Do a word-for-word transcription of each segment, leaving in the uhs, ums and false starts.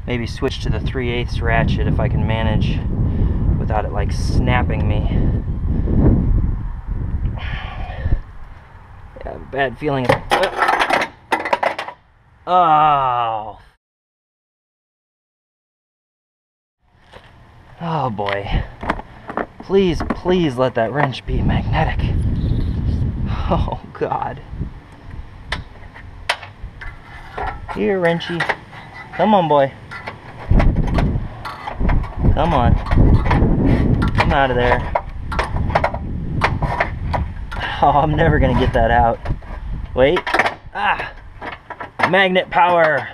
maybe switch to the three eighths ratchet if I can manage without it like snapping me. Yeah, I have a bad feeling. Oh. Oh boy. Please, please let that wrench be magnetic. Oh God. Here, wrenchy. Come on, boy. Come on. Come out of there. Oh, I'm never gonna get that out. Wait. Ah! Magnet power!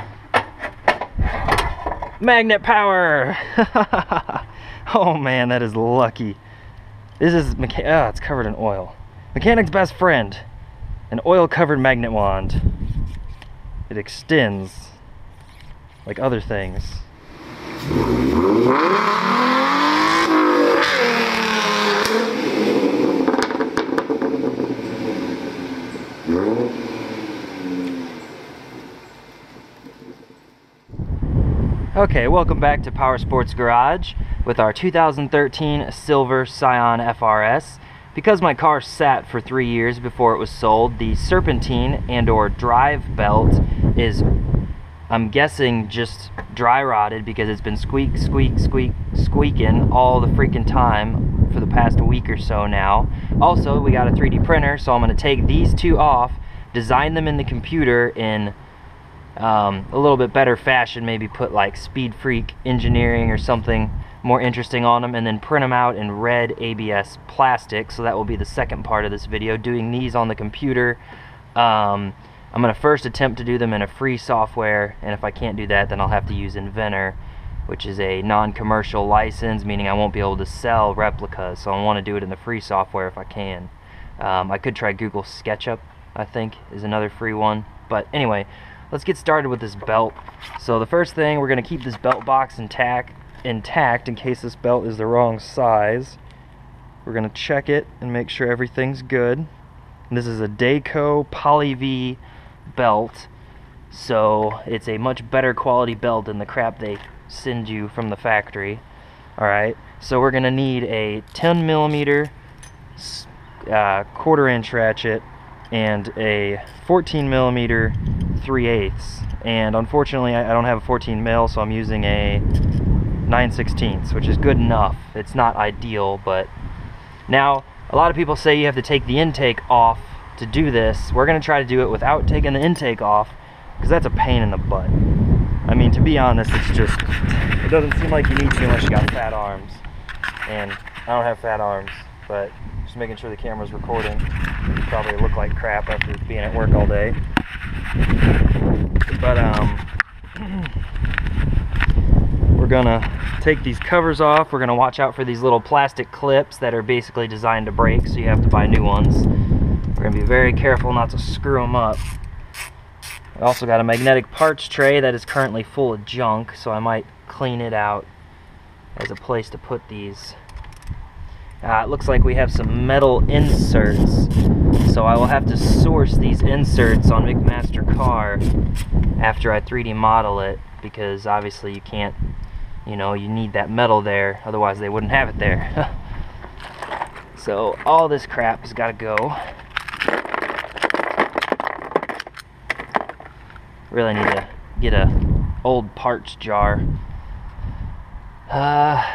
Magnet power! Oh man, that is lucky. This is, mecha oh, it's covered in oil. Mechanic's best friend. An oil-covered magnet wand. It extends like other things. Okay, welcome back to PowerSports Garage with our two thousand thirteen silver Scion F R S. Because my car sat for three years before it was sold, the serpentine and or drive belt is, I'm guessing, just dry rotted because it's been squeak, squeak, squeak, squeaking all the freaking time for the past week or so now. Also, we got a three D printer, so I'm going to take these two off, design them in the computer in um, a little bit better fashion, maybe put like Speed Freak engineering or something more interesting on them, and then print them out in red A B S plastic. So that will be the second part of this video, doing these on the computer. um, I'm going to first attempt to do them in a free software, and if I can't do that, then I'll have to use Inventor, which is a non-commercial license, meaning I won't be able to sell replicas, so I want to do it in the free software if I can. um, I could try Google SketchUp, I think is another free one. But anyway, let's get started with this belt. So the first thing, we're going to keep this belt box intact intact in case this belt is the wrong size. We're going to check it and make sure everything's good. And this is a Dayco Poly-V belt, so it's a much better quality belt than the crap they send you from the factory. Alright, so we're going to need a ten millimeter uh, quarter inch ratchet and a fourteen millimeter three eighths. And unfortunately I, I don't have a fourteen mil, so I'm using a nine sixteenths, which is good enough. It's not ideal, but now a lot of people say you have to take the intake off to do this. We're going to try to do it without taking the intake off, because that's a pain in the butt. I mean, to be honest, it's just, it doesn't seem like you need to unless you got fat arms. And I don't have fat arms, but just making sure the camera's recording. You probably look like crap after being at work all day. But, um... we're gonna take these covers off. We're gonna watch out for these little plastic clips that are basically designed to break, so you have to buy new ones. We're gonna be very careful not to screw them up. I also got a magnetic parts tray that is currently full of junk, so I might clean it out as a place to put these. Uh, it looks like we have some metal inserts, so I will have to source these inserts on McMaster-Carr after I three D model it, because obviously you can't, you know, you need that metal there, otherwise they wouldn't have it there. So all this crap has got to go. Really need to get a old parts jar. Uh,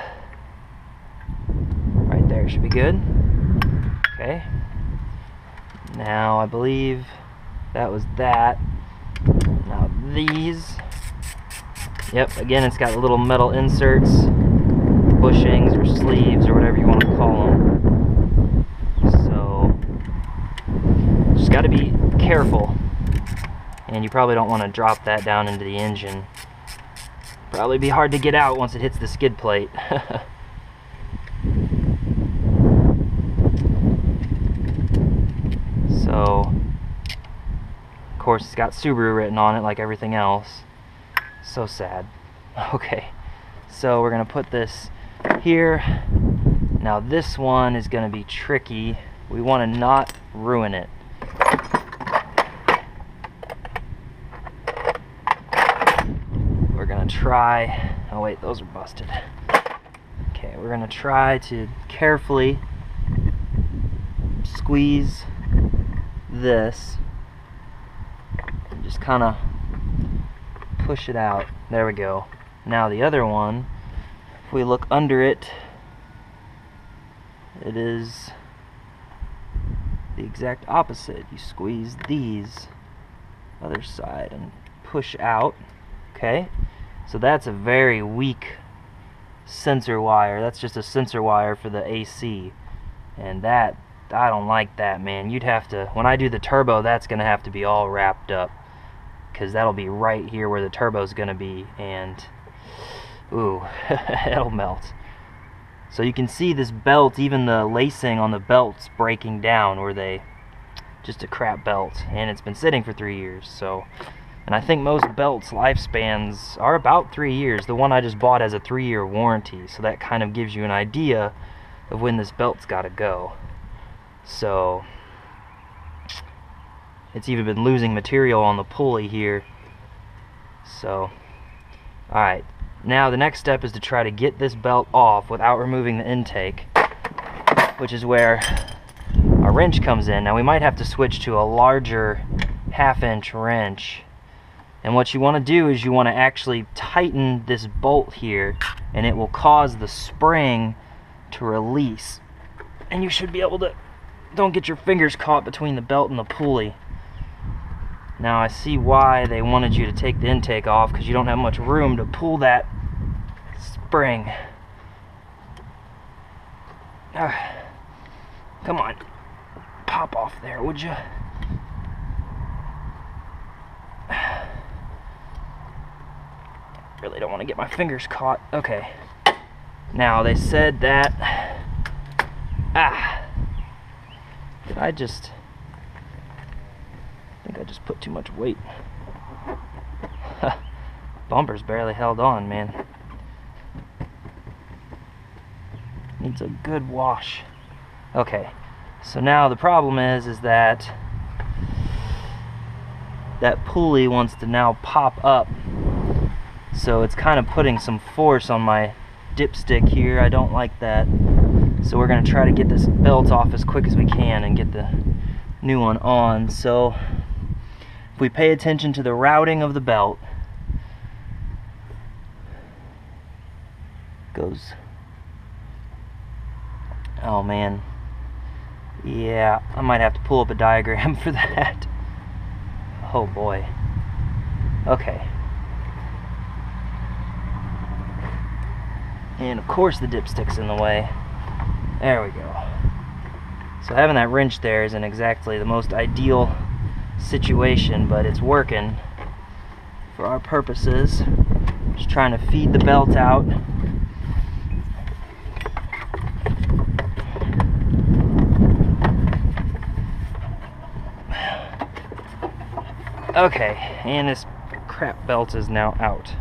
right there should be good. Okay. Now I believe that was that. Now these. Yep, again, it's got little metal inserts, bushings or sleeves or whatever you want to call them. So, just got to be careful. And you probably don't want to drop that down into the engine. Probably be hard to get out once it hits the skid plate. So, of course, it's got Subaru written on it like everything else. So sad. Okay, so we're gonna put this here. Now this one is gonna be tricky. We want to not ruin it. We're gonna try, oh wait, those are busted. Okay, we're gonna try to carefully squeeze this and just kind of push it out. There we go. Now the other one, if we look under it, it is the exact opposite. You squeeze these other side and push out. Okay, so that's a very weak sensor wire. That's just a sensor wire for the A C, and that, I don't like that, man. You'd have to, when I do the turbo, that's gonna have to be all wrapped up, because that'll be right here where the turbo's gonna be, and ooh, it'll melt. So you can see this belt, even the lacing on the belt's breaking down, where they, just a crap belt, and it's been sitting for three years. So, and I think most belts lifespans are about three years. The one I just bought has a three-year warranty, so that kind of gives you an idea of when this belt's got to go. So it's even been losing material on the pulley here. So, alright, now the next step is to try to get this belt off without removing the intake, which is where our wrench comes in. Now we might have to switch to a larger half inch wrench, and what you want to do is you want to actually tighten this bolt here, and it will cause the spring to release, and you should be able to, don't get your fingers caught between the belt and the pulley. Now I see why they wanted you to take the intake off, because you don't have much room to pull that spring. Ah, come on, pop off there, would you? Really don't want to get my fingers caught. Okay. Now they said that, ah, did I just, I think I just put too much weight. Bumper's barely held on, man. Needs a good wash. Okay, so now the problem is, is that that pulley wants to now pop up. So it's kind of putting some force on my dipstick here. I don't like that. So we're going to try to get this belt off as quick as we can and get the new one on. So if we pay attention to the routing of the belt, goes, oh man, yeah, I might have to pull up a diagram for that. Oh boy. Okay. And of course the dipstick's in the way. There we go. So having that wrench there isn't exactly the most ideal situation, but it's working for our purposes. Just trying to feed the belt out. Okay, and this crap belt is now out.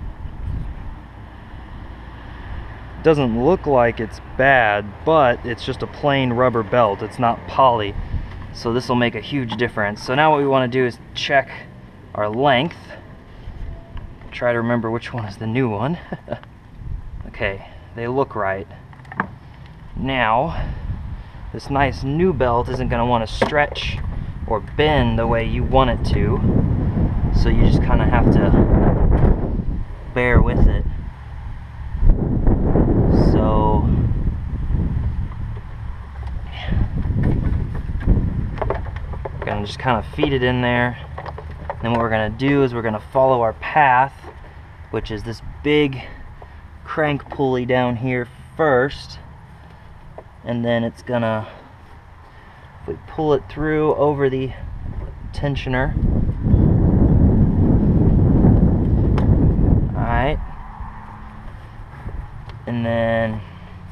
Doesn't look like it's bad, but it's just a plain rubber belt. It's not poly, so this will make a huge difference. So now what we want to do is check our length. Try to remember which one is the new one. Okay, they look right. Now this nice new belt isn't going to want to stretch or bend the way you want it to, so you just kind of have to bear with it. So we're gonna just kind of feed it in there. Then what we're gonna do is we're gonna follow our path, which is this big crank pulley down here first, and then it's gonna, if we pull it through over the tensioner, alright, and then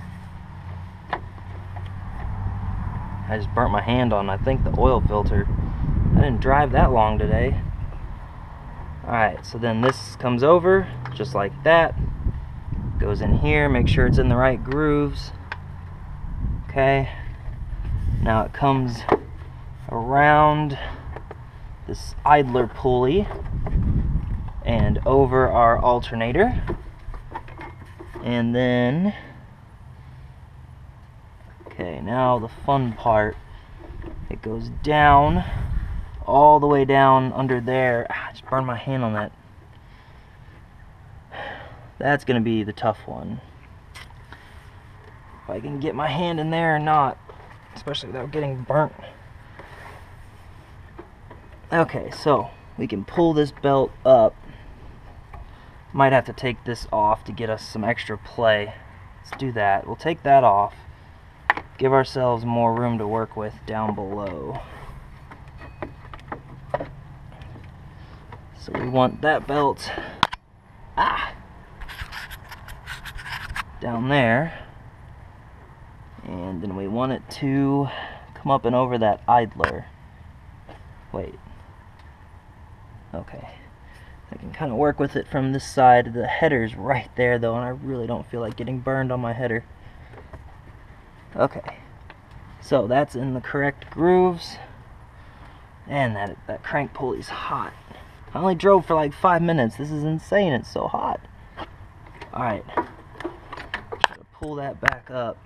I just burnt my hand on, I think, the oil filter. I didn't drive that long today. Alright, so then this comes over just like that, goes in here, make sure it's in the right grooves. Okay, now it comes around this idler pulley, and over our alternator. And then, okay, now the fun part. It goes down, all the way down under there. Ah, I just burned my hand on that. That's gonna be the tough one. If I can get my hand in there or not, especially without getting burnt. Okay, so we can pull this belt up. Might have to take this off to get us some extra play. Let's do that. We'll take that off. Give ourselves more room to work with down below. So we want that belt ah, down there. And then we want it to come up and over that idler. Wait. Okay. I can kind of work with it from this side. The header's right there though, and I really don't feel like getting burned on my header. Okay. So that's in the correct grooves. And that, that crank pulley's hot. I only drove for like five minutes. This is insane. It's so hot. Alright. Try to pull that back up.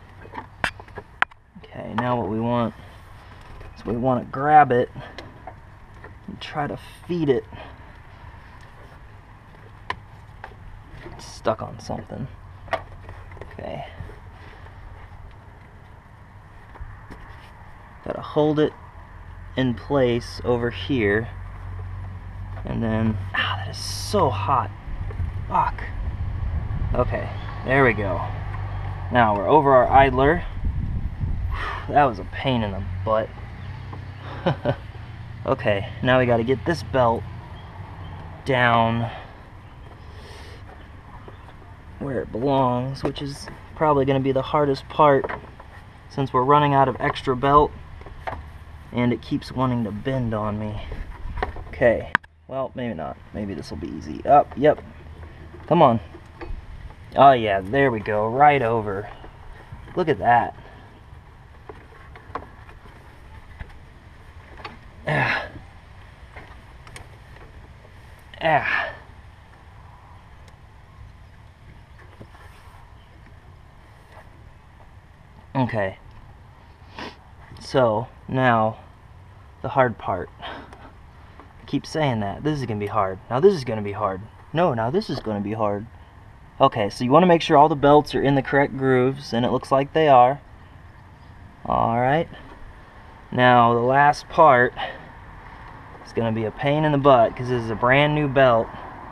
Okay, now what we want is we want to grab it and try to feed it. It's stuck on something. Okay. Gotta hold it in place over here. And then, ah, that is so hot. Fuck. Okay, there we go. Now we're over our idler. That was a pain in the butt. Okay, now we gotta get this belt down where it belongs, which is probably gonna be the hardest part since we're running out of extra belt and it keeps wanting to bend on me. Okay, well, maybe not. Maybe this will be easy. Up, oh, yep. Come on. Oh yeah, there we go, right over. Look at that. Ah. Ah. Okay. So, now, the hard part. I keep saying that. This is going to be hard. Now this is going to be hard. No, now this is going to be hard. Okay, so you want to make sure all the belts are in the correct grooves, and it looks like they are. Alright. Now, the last part is going to be a pain in the butt, because this is a brand new belt.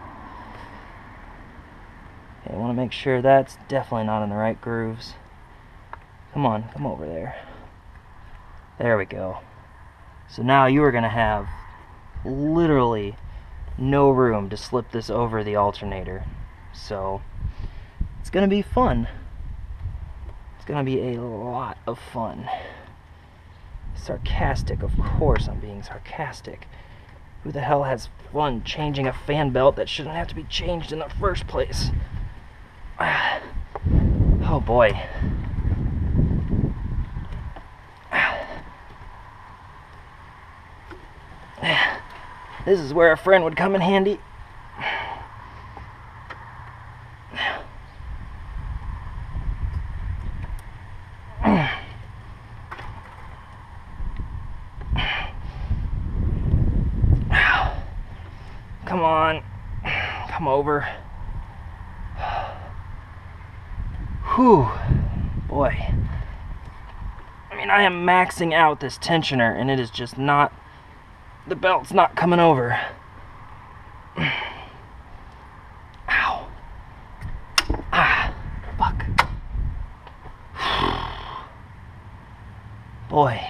Okay, I want to make sure that's definitely not in the right grooves. Come on, come over there. There we go. So now you are going to have literally no room to slip this over the alternator. So it's going to be fun. It's going to be a lot of fun. Sarcastic, of course I'm being sarcastic. Who the hell has fun changing a fan belt that shouldn't have to be changed in the first place? Oh boy. This is where a friend would come in handy. Come on. Come over. Whew. Boy. I mean, I am maxing out this tensioner and it is just not, the belt's not coming over. Ow. Ah, fuck. Boy.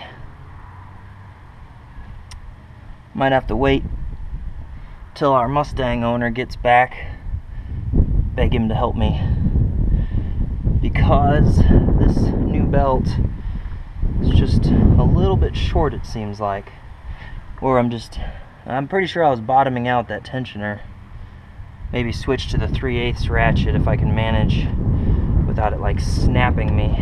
Might have to wait till our Mustang owner gets back. Beg him to help me. Because this new belt is just a little bit short, it seems like. Or I'm just, I'm pretty sure I was bottoming out that tensioner. Maybe switch to the three eighths ratchet if I can manage without it like snapping me.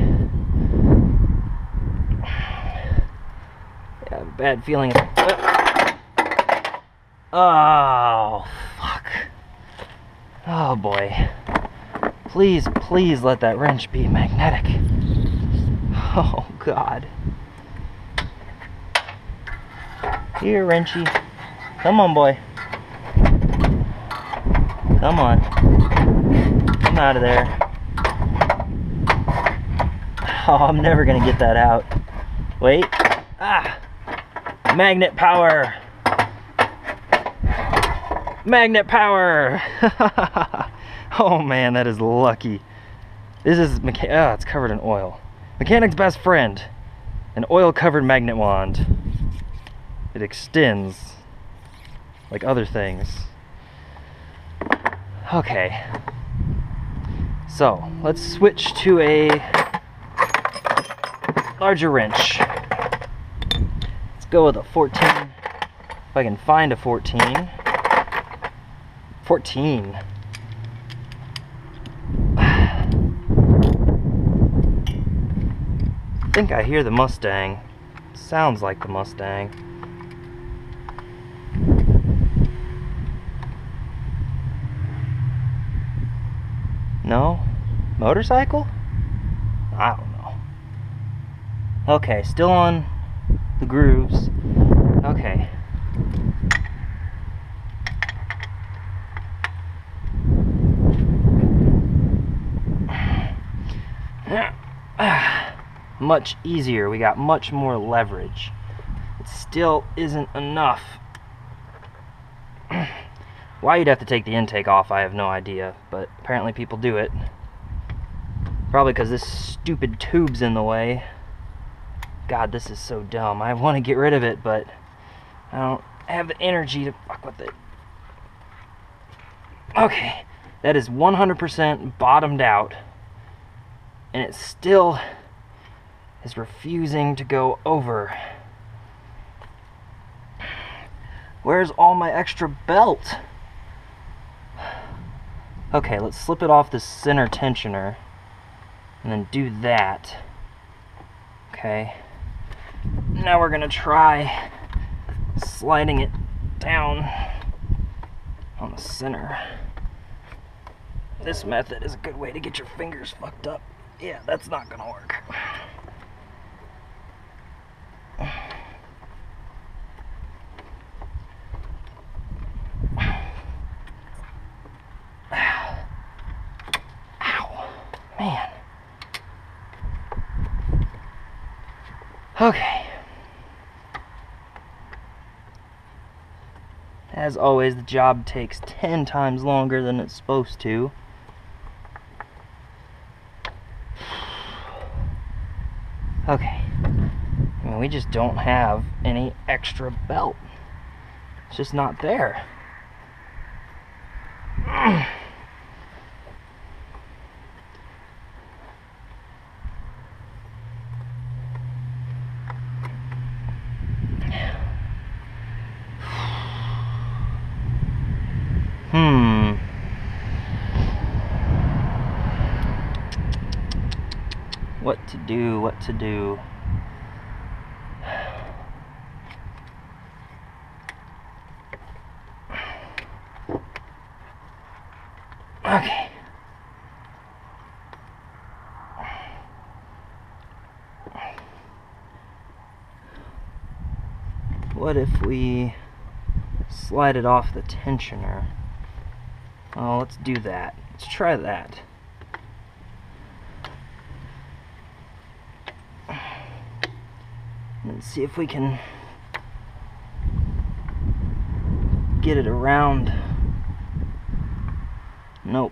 Yeah, I have a bad feeling. Oh, fuck. Oh boy. Please, please let that wrench be magnetic. Oh God. Here, wrenchy. Come on, boy. Come on. Come out of there. Oh, I'm never gonna get that out. Wait. Ah! Magnet power! Magnet power! Oh man, that is lucky. This is, mecha ah, it's covered in oil. Mechanic's best friend. An oil-covered magnet wand. It extends like other things. Okay. So, let's switch to a larger wrench. Let's go with a fourteen. If I can find a fourteen. fourteen. I think I hear the Mustang. Sounds like the Mustang. No? Motorcycle? I don't know. Okay, still on the grooves. Okay. Much easier. We got much more leverage. It still isn't enough. Why you'd have to take the intake off, I have no idea, but apparently people do it. Probably because this stupid tube's in the way. God, this is so dumb. I want to get rid of it, but I don't have the energy to fuck with it. Okay, that is one hundred percent bottomed out, and it still is refusing to go over. Where's all my extra belt? Okay, let's slip it off the center tensioner and then do that. Okay. Now we're gonna try sliding it down on the center. This method is a good way to get your fingers fucked up. Yeah, that's not gonna work. Man. Okay. As always, the job takes ten times longer than it's supposed to. Okay. I mean, we just don't have any extra belt. It's just not there. Hmm. What to do, what to do. Okay. What if we slide it off the tensioner? Oh, let's do that. Let's try that. And see if we can get it around. Nope.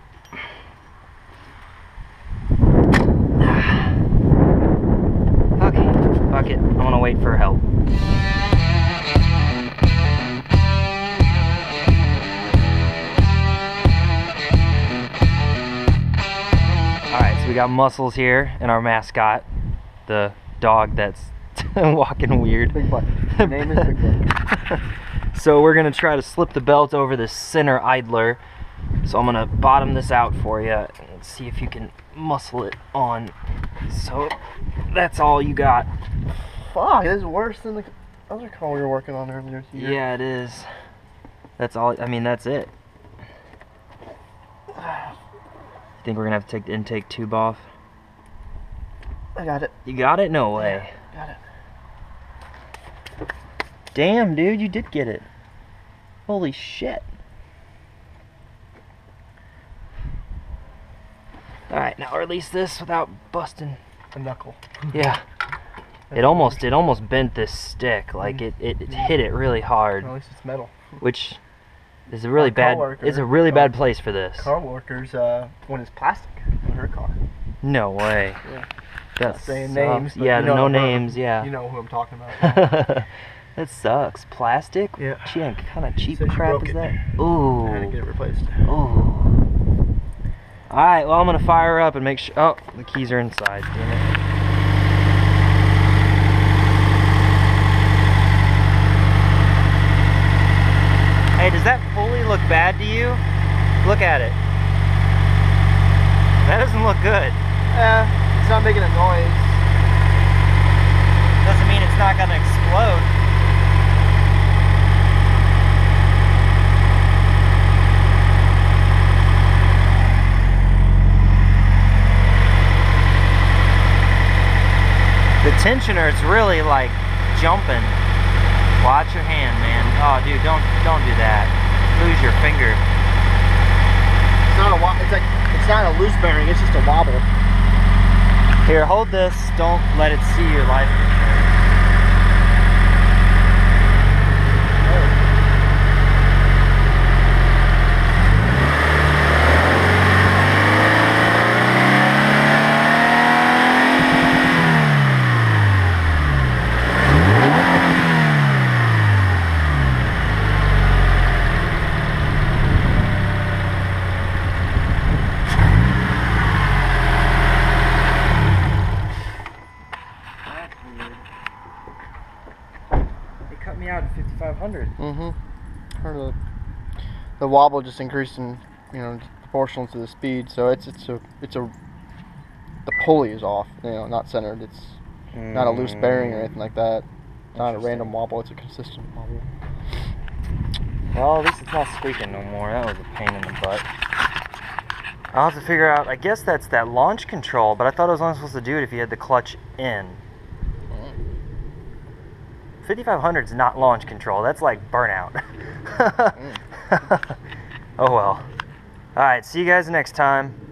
Okay, fuck it. I want to wait for help. We got Muscles here and our mascot, the dog that's walking weird. Big Butt. Name is Big Butt. So we're gonna try to slip the belt over the center idler. So I'm gonna bottom this out for you and see if you can muscle it on. So that's all you got. Fuck, this is worse than the other car we were working on earlier this year. Yeah, it is. That's all. I mean, that's it. Think we're gonna have to take the intake tube off? I got it. You got it? No way. Yeah, got it. Damn, dude, you did get it. Holy shit. Alright, now release this without busting A knuckle. Yeah. It almost it almost bent this stick. Like it, it, it hit it really hard. At least it's metal. Which is a really Our car bad worker- it's a really car- bad place for this. Car workers, uh, when it's plastic on her car. No way. Yeah. That's Saying names. but Yeah, you know no who- names, yeah. You know who I'm talking about. That sucks. Plastic? Yeah. Gee, what kind of cheap So she crap broke is it. that? I had to Ooh. get it replaced. Ooh. Alright, well I'm gonna fire up and make sure oh, the keys are inside, damn it. Hey, does that pulley look bad to you? Look at it. That doesn't look good. Yeah, it's not making a noise. Doesn't mean it's not gonna explode. The tensioner's really like jumping. Watch your hand, man. Oh, dude, don't don't do that. Lose your finger. It's not a wo- It's like it's not a loose bearing. It's just a wobble. Here, hold this. Don't let it see your life. Cut me out at fifty-five hundred. Mm-hmm. Heard of it. The wobble just increased in, you know, proportional to the speed. So it's it's a it's a the pulley is off. You know, not centered. It's mm. not a loose bearing or anything like that. Not a random wobble. It's a consistent wobble. Well, at least it's not squeaking no more. That was a pain in the butt. I'll have to figure out. I guess that's that launch control, but I thought I was only supposed to do it if you had the clutch in. fifty-five hundred is not launch control. That's like burnout. mm. Oh well. Alright, see you guys next time.